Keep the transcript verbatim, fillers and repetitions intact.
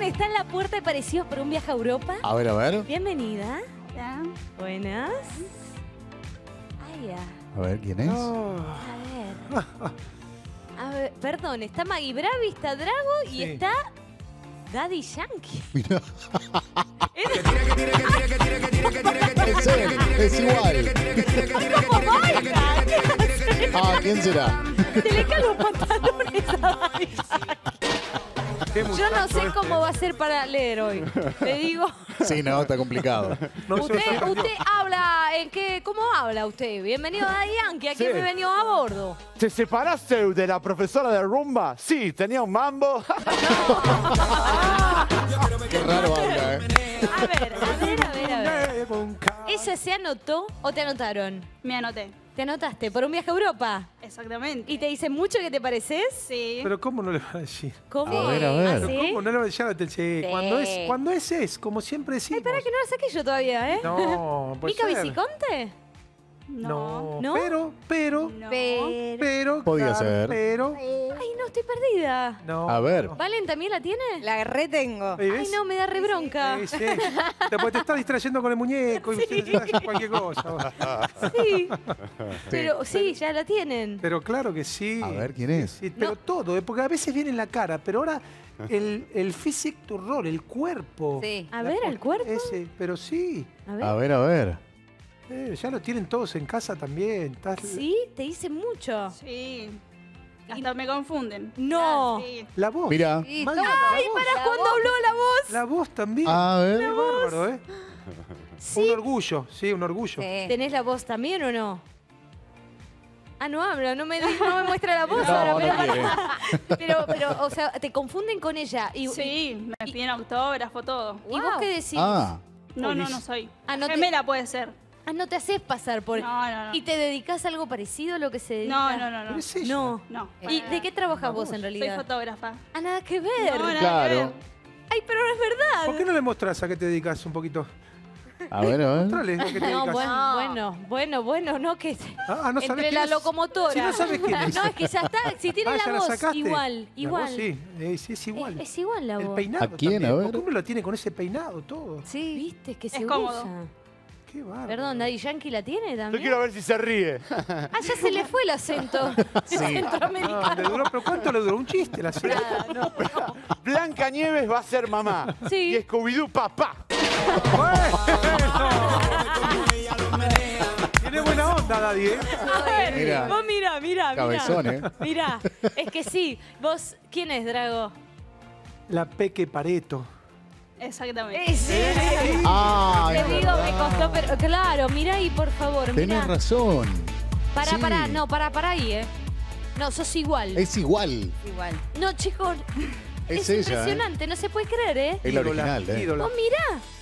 está en la puerta de Parecidos por un viaje a Europa. A ver, a ver. Bienvenida. Ya. Buenas. Ay, ya. A ver, ¿quién es? A ver. A ver, perdón, está Maggie Bravi, está Drago y Sí. está Daddy Yankee. Mira. Es él, es igual. ¿Cómo baila? Ah, ¿quién será? Se le caen los pantalones a Daddy Yankee. Qué Yo no muchacho sé este. cómo va a ser para leer hoy. Le digo. Sí, no, está complicado. No se Usted, sorprendió. usted habla, ¿en qué? ¿Cómo habla usted? Bienvenido a Daddy Yankee, aquí Sí. me venido a bordo. ¿Te separaste de la profesora de rumba? Sí, tenía un mambo. Qué raro habla, ¿eh? A ver, a ver, a ver, a ver. Con ca- ¿Ella se anotó o te anotaron? Me anoté. ¿Te anotaste por un viaje a Europa? Exactamente. ¿Y te dicen mucho que te pareces? Sí. Pero ¿cómo no le va a decir? ¿Cómo? A ver, a ver. ¿Ah, Pero sí? ¿Cómo no le va a decir? Ya te- sí. Sí. Cuando es, cuando es, es, como siempre decimos. Ay, para que no la saqué yo todavía, ¿eh? No, puede ¿Mica ser. Viciconte? No, ¿No? pero, pero, No. Pero... pero. Podía claro, ser. Pero. Ay, no, estoy perdida. No. A ver. no. ¿Valen también la tiene? La retengo. Ahí Ay, ves. no, me da re bronca. Sí, sí. Después te estás distrayendo con el muñeco y Sí. te estás haciendo cualquier cosa. Sí. Pero sí, ya la tienen. Pero claro que sí. A ver, ¿quién es? Sí, pero No. todo, ¿eh? Porque a veces viene en la cara, pero ahora el, el physique to roll, el cuerpo. Sí. A La ver, co- ¿el cuerpo? Ese, pero sí. A ver. A ver, a ver. Eh, ya lo tienen todos en casa también. Estás- Sí, te dicen mucho. Sí. Hasta me confunden. No. Sí. La voz. Mira. Sí, Maggie, todo. la Ay, voz. para cuando habló la voz. La voz también. A ver. Qué bárbaro, ¿eh? Sí. Un orgullo, sí, un orgullo. Sí. ¿Tenés la voz también o no? Ah, no habla, no me, no me muestra la voz No, ahora, no pero, quiere. pero, pero, o sea, te confunden con ella. Y, Sí, me pidieron autógrafo, todo. ¿Y vos qué decís? Ah, No, no, no soy. Ah, no te- Gemela puede ser. Ah, no te haces pasar por... No, no, no. ¿Y te dedicas a algo parecido a lo que se dedica? No, no, no, no. Pero es ella. No. No. ¿Y de qué trabajas vos en Soy realidad? fotógrafa. Ah, nada que ver. No, nada que claro. ver. Ay, pero no es verdad. ¿Por qué no le mostrás a qué te dedicas un poquito? A ver, a ver. Mostrale a qué te No, dedicas. bueno, bueno, bueno, bueno, no que... Ah, ah, no sabés Entre quién la es. locomotora. Si no sabes quién es. No, es que ya está, si tiene Ah, la ya voz, sacaste. igual, La igual. voz, sí, es, es igual. Es, es igual la El voz. peinado ¿A quién? también. A ver. ¿Por qué uno lo tiene con ese peinado todo? Sí, viste, es que se cómodo. usa. Qué bárbaro. Perdón, ¿Daddy Yankee la tiene Yo también? quiero ver si se ríe. Ah, ya se le fue el acento centroamericano. No, le duró, pero ¿cuánto le duró? Un chiste la serie. Blanca Nieves va a ser mamá. Sí. Y Scooby-Doo papá. Tiene buena onda, Daddy, ¿eh? A ver, Mira. vos mira, mira, mira. Cabezón, ¿eh? Mirá, es que sí. Vos, ¿quién es, Drago? La Peque Pareto. Exactamente. Eh, sí. Ah, Te es digo, me verdad. costó, pero claro, mirá ahí, por favor, Tenés mirá. razón. Pará, Sí. pará, no, pará, pará ahí, ¿eh? No, sos igual. Es igual. Igual. No, chicos, Es es, ella, ¿eh? impresionante, no se puede creer, ¿eh? Es la Ídola, original, ¿eh? ídola. Vos mirá.